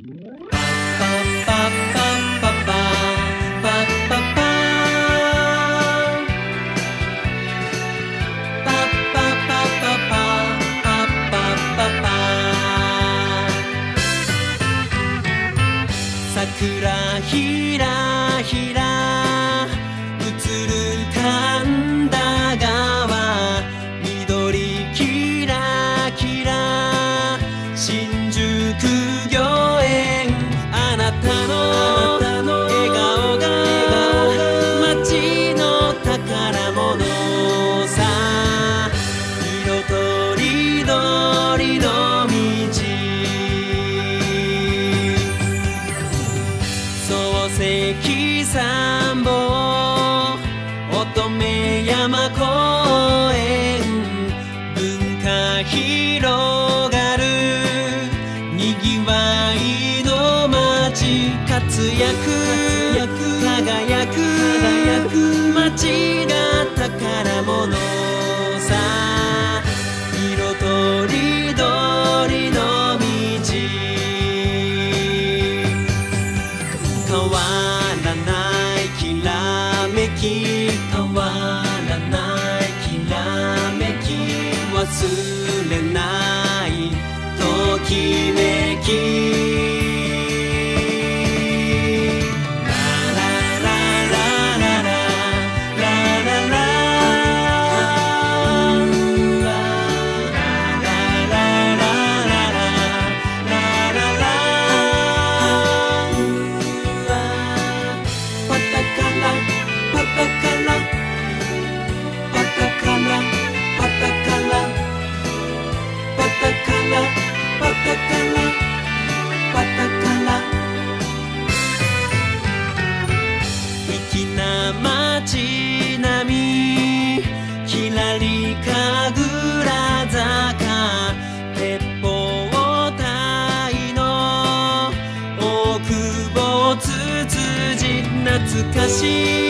パッパッパッパパッパッパパッパッパッパッパッパッパッパ桜ひらひら映る神田川緑キラキラ新宿御苑あなたの笑顔が街の宝物さ色とりどりの道漱石三宝乙女山公園文化広がるにぎわいの街活躍輝く街が宝物さ色とりどりの道変わらないきらめき変わらないきらめき忘れないときめき粋な街並みきらり神楽坂鉄砲隊の大久保つつじ懐かしい